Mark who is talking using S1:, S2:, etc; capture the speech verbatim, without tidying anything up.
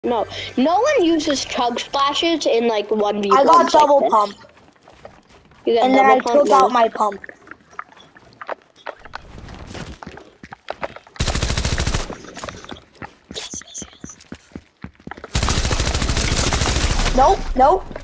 S1: No, no one uses chug splashes in like one v one.
S2: I got double
S1: like
S2: pump.
S1: You got
S2: And then I
S1: double pump
S2: took
S1: now?
S2: out my pump. Nope, nope.